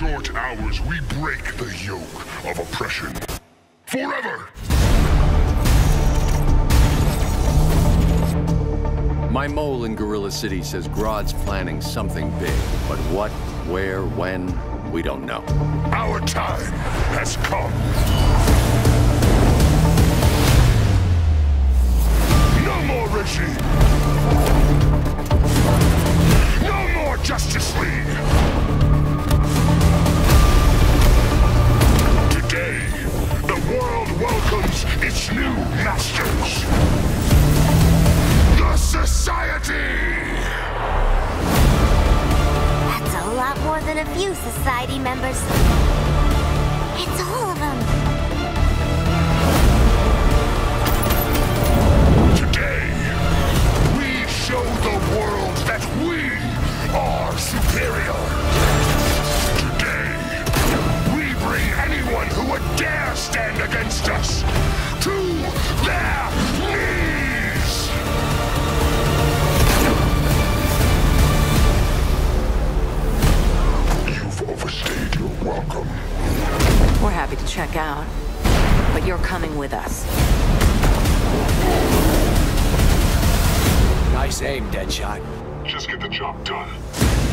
short hours, we break the yoke of oppression. Forever! My mole in Gorilla City says Grodd's planning something big, but what, where, when, we don't know. Our time has come. No more regime. No more Justice League. Today, the world welcomes its new masters. The Society! That's a lot more than a few Society members. It's all of them. Today, we show the world that we are superior. Today, we bring anyone who would dare stand against us to their knees! You've overstayed your welcome. We're happy to check out, but you're coming with us. Nice aim, Deadshot. Just get the job done.